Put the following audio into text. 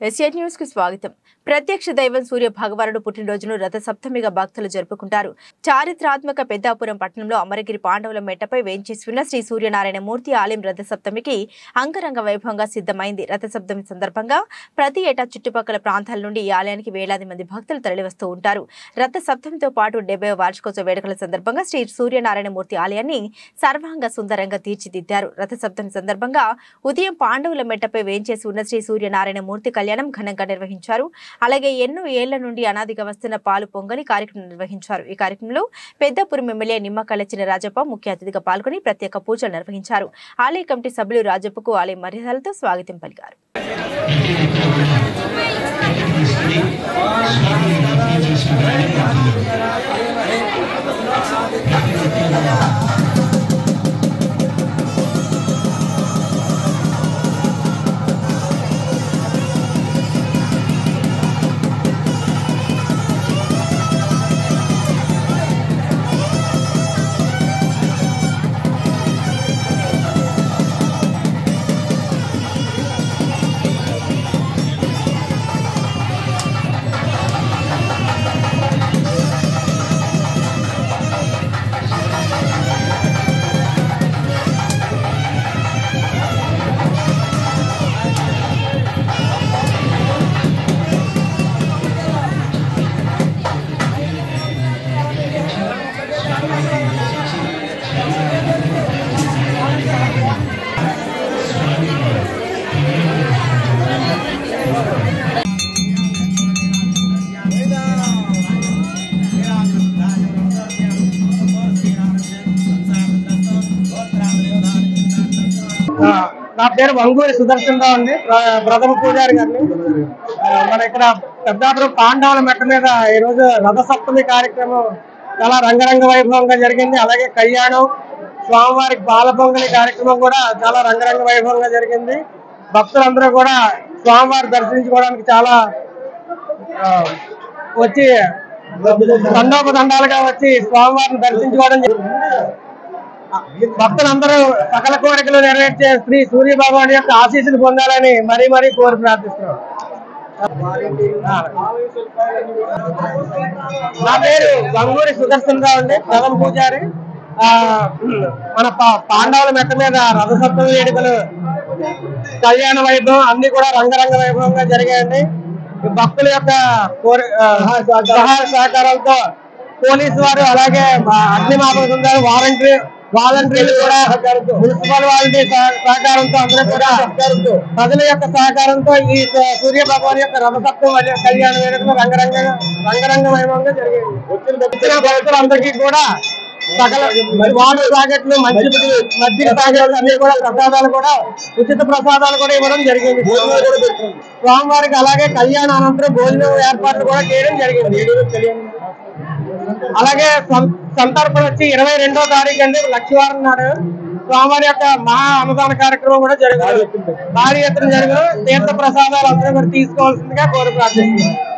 ఎస్ఏట్ news కు స్వాగతం. ప్రత్యక్ష దైవం సూర్య భగవానుడు పుట్టినరోజును రథ సప్తమిగా భక్తులు జరుపుకుంటారు. చారిత్రాత్మక పెద్దాపురం పట్టణంలో అమరగిరి పాండవుల మెట్టపై వేంచేసి ఉన్న శ్రీ సూర్యనారాయణ మూర్తి ఆలయం రథ సప్తమికి అంగరంగ వైభవంగా సిద్ధమైంది. రథ సప్తమి సందర్భంగా ప్రతి ఏటా చుట్టుపక్కల ప్రాంతాల నుండి ఈ ఆలయానికి వేలాది మంది భక్తులు తరలివస్తూ ఉంటారు. రథ సప్తమితో పాటు 70వ వార్షికోత్సవ వేడుకల సందర్భంగా శ్రీ సూర్యనారాయణ మూర్తి ఆలయాన్ని సర్వాంగ సుందరంగా తీర్చిదిద్దారు. రథ సప్తమి సందర్భంగా ఉదయం పాండవుల మెట్టపై వేంచేసి ఉన్న శ్రీ సూర్యనారాయణ మూర్తి కళ్యాణం ఘనంగా నిర్వహించారు. అలాగే ఎన్నో ఏళ్ల నుండి అనాదిగా వస్తున్న పాలు పొంగలి కార్యక్రమం నిర్వహించారు. ఈ కార్యక్రమంలో పెద్దపురం ఎమ్మెల్యే నిమ్మకళ్ళ చిన్న రాజప్ప ముఖ్య అతిథిగా పాల్గొని ప్రత్యేక పూజలు నిర్వహించారు. ఆలయ కమిటీ సభ్యులు రాజప్పకు ఆలయ మర్యాదలతో స్వాగతం పలికారు. నా పేరు వంగూరి సుదర్శన్ రావు అండి, ప్రథమ పూజారి గారిని. మన ఇక్కడ పెద్దాపురం పాండవుల మెట్ట మీద ఈ రోజు రథ సప్తమి కార్యక్రమం చాలా రంగరంగ వైభవంగా జరిగింది. అలాగే కళ్యాణం, స్వామివారికి పాల పొంగలి కార్యక్రమం కూడా చాలా రంగరంగ వైభవంగా జరిగింది. భక్తులందరూ కూడా స్వామివారి దర్శించుకోవడానికి చాలా వచ్చి దండోపదండాలుగా వచ్చి స్వామివారిని దర్శించుకోవడం జరిగింది. భక్తులందరూ సకల కోరికలు నెరవేర్చే శ్రీ సూర్య భగవాన్ యొక్క ఆశీస్సులు పొందాలని మరీ మరీ కోరి ప్రార్థిస్తున్నాం. నా పేరు వంగూరి సుదర్శన్ రావు అండి, ప్రథమ పూజారి. మన పాండవుల మెట్ట మీద రథ సప్తమి వేడుకలు, కళ్యాణ వైభవం అన్ని కూడా రంగరంగ వైభవంగా జరిగాయండి. భక్తుల యొక్క సహాయ సహకారాలతో పోలీసు వారు, అలాగే అగ్నిమాపక బృందాలు, వాలంటీర్లు కూడా, మున్సిపల్ వాలంటీ సహకారంతో అందరూ కూడా ప్రజల యొక్క సహకారంతో ఈ సూర్య భగవాన్ యొక్క రథ సప్తమి కళ్యాణ వేడుకలు రంగరంగ వైభవంగా జరిగింది. వచ్చిన భక్తులందరికీ కూడా సకల వాటర్ ప్యాకెట్లు, మజ్జిగ ప్యాకెట్లు అన్ని కూడా ప్రసాదాలు కూడా ఉచిత ప్రసాదాలు కూడా ఇవ్వడం జరిగింది స్వామివారికి. అలాగే కళ్యాణ అనంతరం భోజనం ఏర్పాట్లు కూడా చేయడం జరిగింది. అలాగే సంతర్పణ వచ్చి 22వ తారీఖు అండి, లక్షవారం నాడు స్వామివారి యొక్క మహా అన్నదాన కార్యక్రమం కూడా జరుగుతుంది. భారీ ఎత్తున జరుగుతుంది. తీర్థ ప్రసాదాలు అందరూ కూడా తీసుకోవాల్సిందిగా కోరి ప్రార్థిస్తున్నాం.